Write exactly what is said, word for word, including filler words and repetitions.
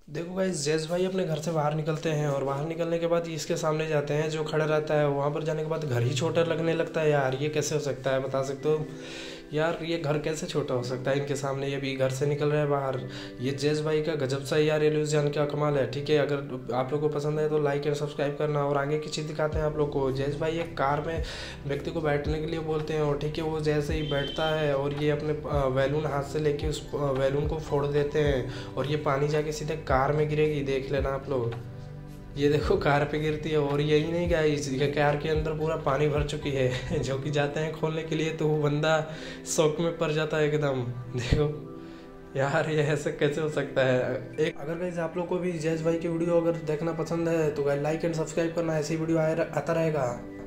देखो गाइस, जैस भाई अपने घर से बाहर निकलते हैं और बाहर निकलने के बाद ये इसके सामने जाते हैं। जो खड़ा रहता है वहाँ पर जाने के बाद घर ही छोटा लगने लगता है। यार ये कैसे हो सकता है, बता सकते हो? यार ये घर कैसे छोटा हो सकता है इनके सामने? ये भी घर से निकल रहा है बाहर। ये जैस भाई का गजब सा यार इल्यूजन क्या कमाल है। ठीक है, अगर आप लोग को पसंद है तो लाइक एंड सब्सक्राइब करना। और आगे की चीज़ दिखाते हैं आप लोग को। जैस भाई एक कार में व्यक्ति को बैठने के लिए बोलते हैं और ठीक है, वो जैसे ही बैठता है और ये अपने बैलून हाथ से लेके उस बैलून को फोड़ देते हैं और ये पानी जाके सीधे कार में गिरेगी। देख लेना आप लोग, ये देखो कार पे गिरती है। और यही नहीं गाइस, ये कार के अंदर पूरा पानी भर चुकी है। जो कि जाते हैं खोलने के लिए तो वो बंदा शौक में पड़ जाता है एकदम। देखो यार, ये ऐसे कैसे हो सकता है? एक अगर गाइस आप लोग को भी जैस भाई की वीडियो अगर देखना पसंद है तो गाइस लाइक एंड सब्सक्राइब करना। ऐसी वीडियो आता रहेगा।